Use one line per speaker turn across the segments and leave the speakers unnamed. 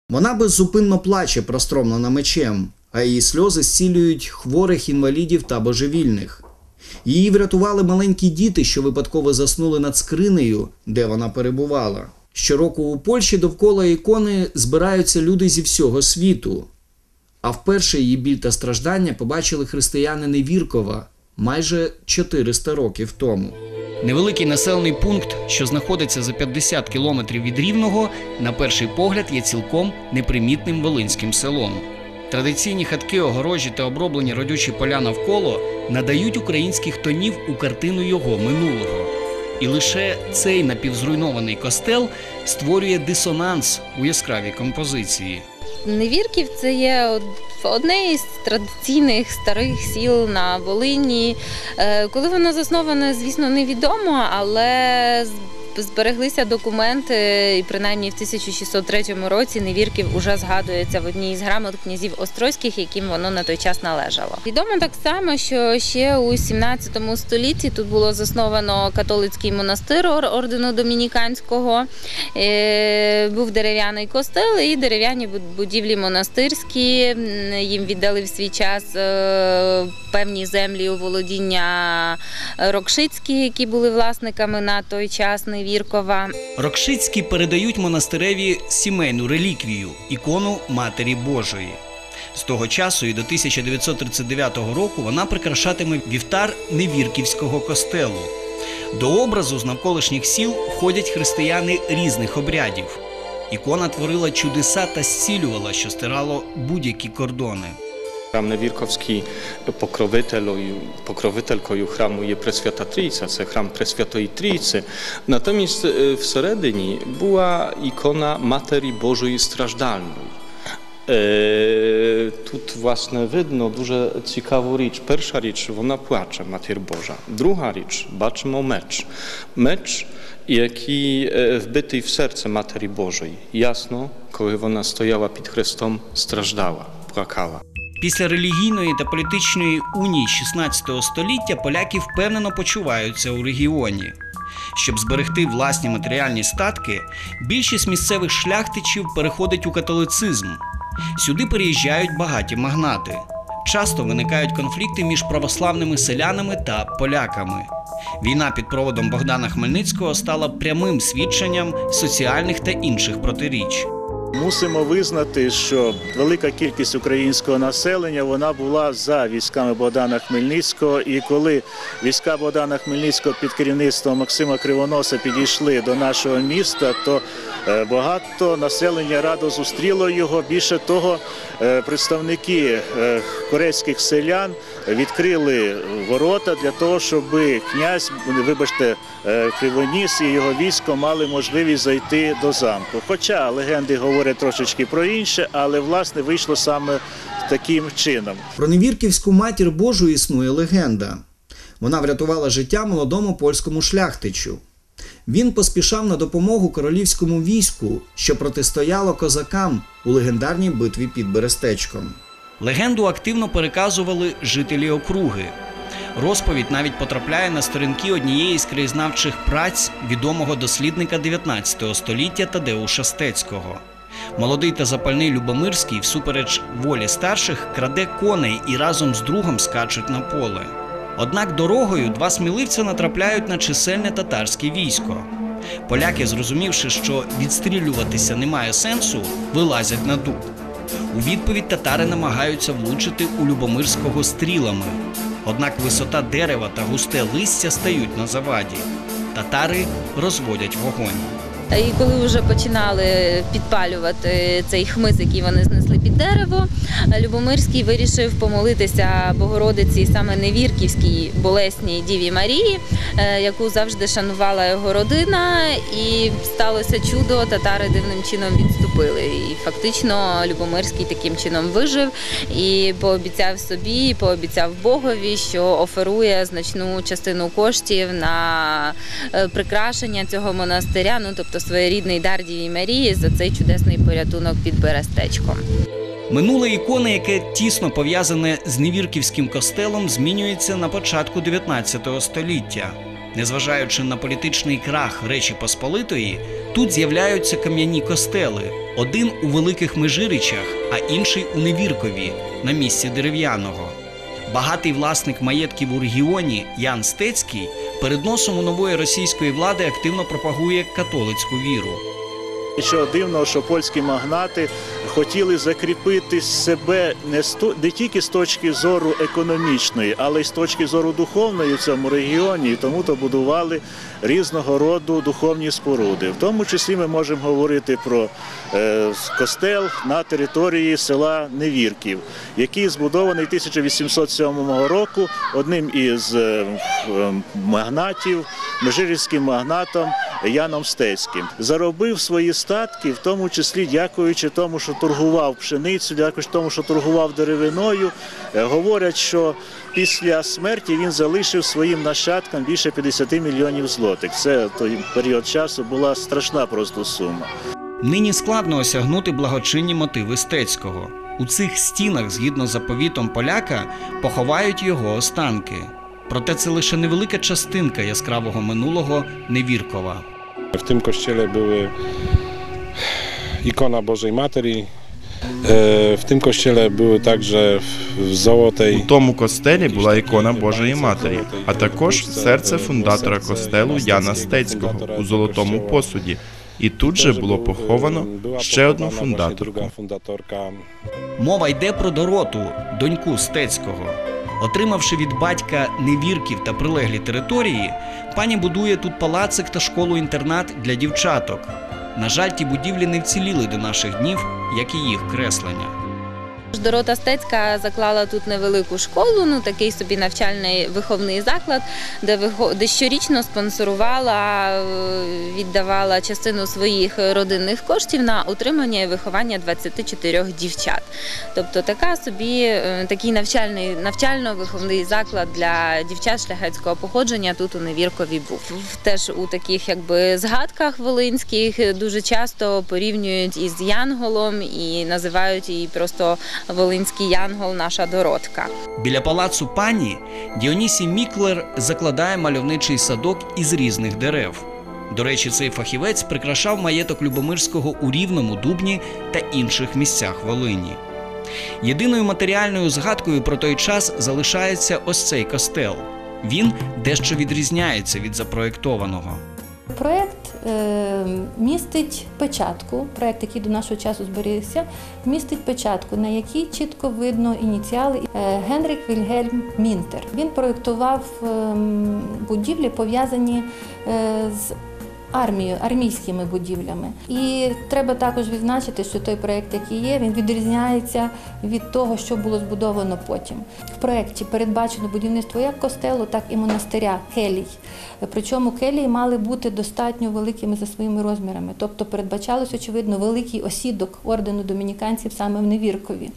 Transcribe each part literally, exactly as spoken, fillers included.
Вона беззупинно плаче, простромлена мечем, а її сльози зцілюють хворих інвалідів та божевільних. Її врятували маленькі діти, що випадково заснули над скринею, де вона перебувала. Щороку у Польщі довкола ікони збираються люди зі всього світу. А вперше її біль та страждання побачили християни Невіркова майже чотириста років тому. Невеликий населений пункт, що знаходиться за п'ятдесят кілометрів від Рівного, на перший погляд є цілком непримітним волинським селом. Традиційні хатки, огорожі та оброблені родючі поля навколо надають українських тонів у картину його минулого. І лише цей напівзруйнований костел створює дисонанс у яскравій композиції.
Невірків – це є одне із традиційних старих сіл на Волині. Коли воно засноване, звісно, невідомо, але збереглися документи, і принаймні в тисяча шістсот третьому році Невірків уже згадується в одній із грамот князів Острозьких, яким воно на той час належало. Відомо так само, що ще у сімнадцятому столітті тут було засновано католицький монастир ордену домініканського, був дерев'яний костел і дерев'яні будівлі монастирські. Їм віддали в свій час певні землі у володіння Рокшицькі, які були власниками на той час Невіркова.
Рокшицькі передають монастиреві сімейну реліквію – ікону Матері Божої. З того часу і до тисяча дев'ятсот тридцять дев'ятого року вона прикрашатиме вівтар Невірківського костелу. До образу з навколишніх сіл входять християни різних обрядів. Ікона творила чудеса та зцілювала, що стирало будь-які кордони.
Храм Невірковський покровителькою, покровителькою храму є Пресвята Трійця, це храм Пресвятої Трійці. Натомість всередині була ікона Матері Божої страждальної. Тут, власне, видно дуже цікаву річ. Перша річ, вона плаче, Матір Божа. Друга річ, бачимо меч. Меч, який вбитий в серце Матері Божої. Ясно, коли вона стояла під хрестом, страждала, плакала.
Після релігійної та політичної унії шістнадцятого століття поляки впевнено почуваються у регіоні. Щоб зберегти власні матеріальні статки, більшість місцевих шляхтичів переходить у католицизм. Сюди переїжджають багаті магнати. Часто виникають конфлікти між православними селянами та поляками. Війна під проводом Богдана Хмельницького стала прямим свідченням соціальних та інших протиріч.
Мусимо визнати, що велика кількість українського населення вона була за військами Богдана Хмельницького. І коли війська Богдана Хмельницького під керівництвом Максима Кривоноса підійшли до нашого міста, то багато населення радо зустріло його. Більше того, представники корейських селян відкрили ворота для того, щоб князь, вибачте, Кривоніс і його військо мали можливість зайти до замку. Хоча легенди говорять трошечки про інше, але, власне, вийшло саме таким чином.
Про Невірківську Матір Божу існує легенда. Вона врятувала життя молодому польському шляхтичу. Він поспішав на допомогу королівському війську, що протистояло козакам у легендарній битві під Берестечком. Легенду активно переказували жителі округи. Розповідь навіть потрапляє на сторінки однієї з краєзнавчих праць відомого дослідника дев'ятнадцятого століття Тадеуша Стецького. Молодий та запальний Любомирський, всупереч волі старших, краде коней і разом з другом скачуть на поле. Однак дорогою два сміливця натрапляють на чисельне татарське військо. Поляки, зрозумівши, що відстрілюватися немає сенсу, вилазять на дуб. У відповідь татари намагаються влучити у Любомирського стрілами. Однак висота дерева та густе листя стають на заваді. Татари розводять вогонь.
І коли вже починали підпалювати цей хмиз, який вони знесли під дерево, Любомирський вирішив помолитися Богородиці саме Невірківській болесній Діві Марії, яку завжди шанувала його родина. І сталося чудо, татари дивним чином відступили. І фактично Любомирський таким чином вижив і пообіцяв собі, пообіцяв Богові, що оферує значну частину коштів на прикрашення цього монастиря, ну тобто своєрідний дар Діві Марії за цей чудесний порятунок під Берестечком.
Минуле ікони, яке тісно пов'язане з Невірківським костелом, змінюється на початку дев'ятнадцятого століття. Незважаючи на політичний крах Речі Посполитої, тут з'являються кам'яні костели, один у Великих Межиричах, а інший у Невіркові, на місці дерев'яного. Багатий власник маєтків у регіоні Ян Стецький перед носом у нової російської влади активно пропагує католицьку віру.
Нічого дивного, що польські магнати хотіли закріпити себе не, сто, не тільки з точки зору економічної, але й з точки зору духовної в цьому регіоні, і тому то будували різного роду духовні споруди. В тому числі ми можемо говорити про е, костел на території села Невірків, який збудований тисяча вісімсот сьомого року одним із е, магнатів, межирицьким магнатом Яном Стецьким. Заробив свої статки, в тому числі дякуючи тому, що торгував пшеницю, дякуючи тому, що торгував деревиною. Говорять, що після смерті він залишив своїм нащадкам більше п'ятдесят мільйонів злотих. Це в той період часу була страшна просто сума.
Нині складно осягнути благочинні мотиви Стецького. У цих стінах, згідно з заповітом поляка, поховають його останки. Проте це лише невелика частинка яскравого минулого Невіркова.
W tym kościele były ikona Bożej Materi. W tym kościele były także w złotej...
У тому костелі була ікона Божої Матері, а також серце фундатора костелу Яна Стецького у золотому посуді. І тут же було поховано ще одну фундаторку.
Мова йде про Дороту, доньку Стецького. Отримавши від батька Невірків та прилеглі території, пані будує тут палацик та школу-інтернат для дівчаток. На жаль, ті будівлі не вціліли до наших днів, як і їх креслення.
Дорота Стецька заклала тут невелику школу, ну такий собі навчальний виховний заклад, де, вихо... де щорічно спонсорувала, віддавала частину своїх родинних коштів на утримання і виховання двадцяти чотирьох дівчат. Тобто така собі, такий навчальний, навчально-виховний заклад для дівчат шляхетського походження тут у Невіркові був. Теж у таких якби згадках волинських дуже часто порівнюють із Янголом і називають її просто Волинський Янгол, наша Доротка.
Біля палацу пані Діонісій Міклер закладає мальовничий садок із різних дерев. До речі, цей фахівець прикрашав маєток Любомирського у Рівному, Дубні та інших місцях Волині. Єдиною матеріальною згадкою про той час залишається ось цей костел. Він дещо відрізняється від запроєктованого.
Проєкт е, містить печатку, проєкт, який до нашого часу зберігся, містить печатку, на якій чітко видно ініціали е, Генрік Вільгельм Мінтер. Він проєктував е, будівлі, пов'язані е, з армією, армійськими будівлями. І треба також відзначити, що той проєкт, який є, він відрізняється від того, що було збудовано потім. В проєкті передбачено будівництво як костелу, так і монастиря, келій. Причому келії мали бути достатньо великими за своїми розмірами. Тобто передбачалось, очевидно, великий осідок ордену домініканців саме в Невіркові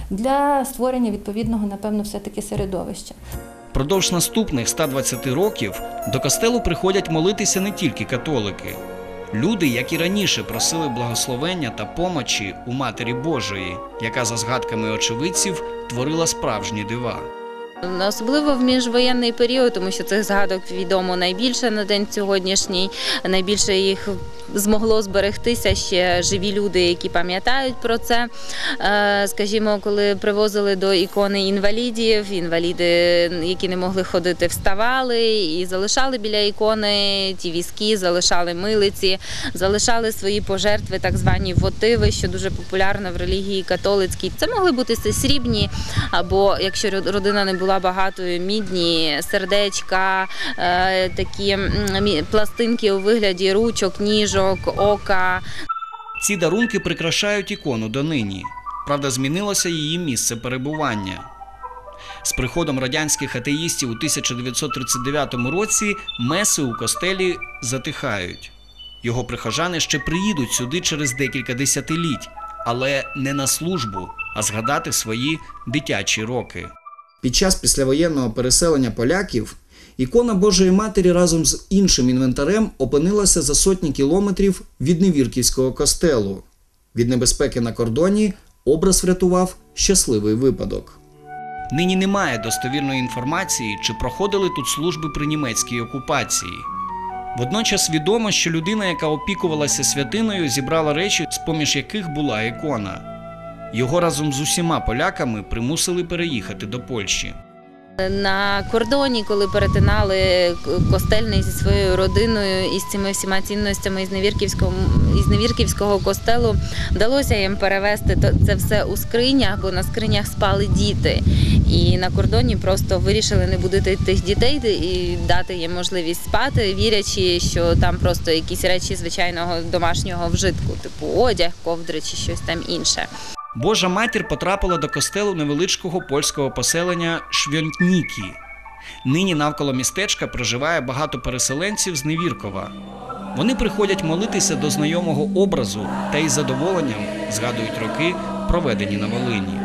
для створення відповідного, напевно, все-таки середовища.
Впродовж наступних ста двадцяти років до костелу приходять молитися не тільки католики. Люди, як і раніше, просили благословення та помочі у Матері Божої, яка, за згадками очевидців, творила справжні дива.
Особливо в міжвоєнний період, тому що цих згадок відомо найбільше на день сьогоднішній, найбільше їх змогло зберегтися ще живі люди, які пам'ятають про це. Скажімо, коли привозили до ікони інвалідів, інваліди, які не могли ходити, вставали і залишали біля ікони ті візки, залишали милиці, залишали свої пожертви, так звані вотиви, що дуже популярно в релігії католицькій. Це могли бути срібні, або, якщо родина не була багатою, мідні, сердечка, такі пластинки у вигляді ручок, ніжок, ока.
Ці дарунки прикрашають ікону донині. Правда, змінилося її місце перебування. З приходом радянських атеїстів у тисяча дев'ятсот тридцять дев'ятому році меси у костелі затихають. Його прихожани ще приїдуть сюди через декілька десятиліть, але не на службу, а згадати свої дитячі роки. Під час післявоєнного переселення поляків ікона Божої Матері разом з іншим інвентарем опинилася за сотні кілометрів від Невірківського костелу. Від небезпеки на кордоні образ врятував щасливий випадок. Нині немає достовірної інформації, чи проходили тут служби при німецькій окупації. Водночас відомо, що людина, яка опікувалася святиною, зібрала речі, з-поміж яких була ікона. Його разом з усіма поляками примусили переїхати до Польщі.
На кордоні, коли перетинали Костельний зі своєю родиною і з цими всіма цінностями із Невірківського, із Невірківського костелу, вдалося їм перевезти це все у скринях, бо на скринях спали діти. І на кордоні просто вирішили не будити тих дітей і дати їм можливість спати, вірячи, що там просто якісь речі звичайного домашнього вжитку, типу одяг, ковдри чи щось там інше.
Божа матір потрапила до костелу невеличкого польського поселення Швьонтнікі. Нині навколо містечка проживає багато переселенців з Невіркова. Вони приходять молитися до знайомого образу та із задоволенням згадують роки, проведені на Волині.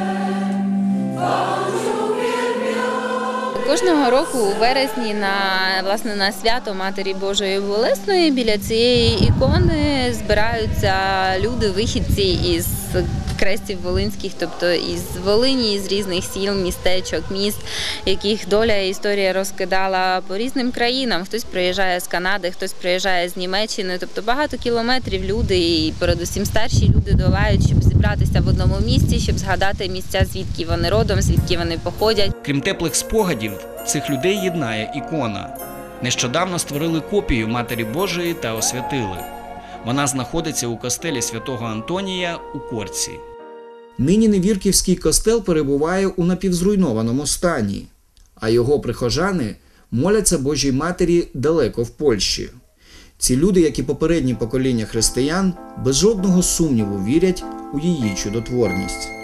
Кожного року у вересні на, власне, на свято Матері Божої Болесної біля цієї ікони збираються люди, вихідці із крестів волинських, тобто із Волині, з різних сіл, містечок, міст, яких доля і історія розкидала по різним країнам. Хтось приїжджає з Канади, хтось приїжджає з Німеччини, тобто багато кілометрів люди і передусім старші люди долають, щоб зібратися в одному місці, щоб згадати місця, звідки вони родом, звідки вони походять.
Крім теплих спогадів, цих людей єднає ікона. Нещодавно створили копію Матері Божої та освятили. Вона знаходиться у костелі святого Антонія у Корці. Нині Невірківський костел перебуває у напівзруйнованому стані, а його прихожани моляться Божій Матері далеко в Польщі. Ці люди, як і попередні покоління християн, без жодного сумніву вірять у її чудотворність.